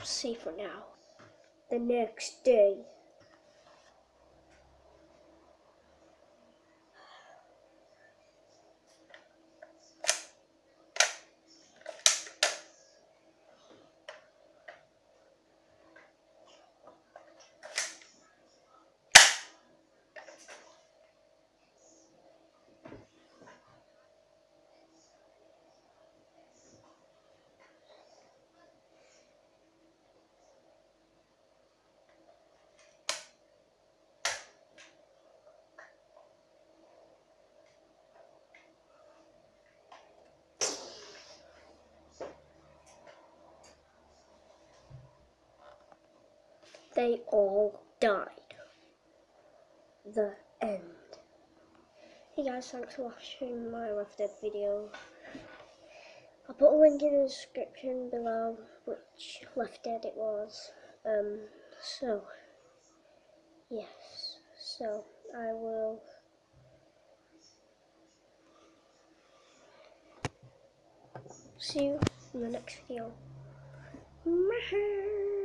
safer now. The next day. They all died. The end. Hey guys, thanks for watching my Left Dead video. I'll put a link in the description below which Left Dead it was. Yes. So I will see you in the next video.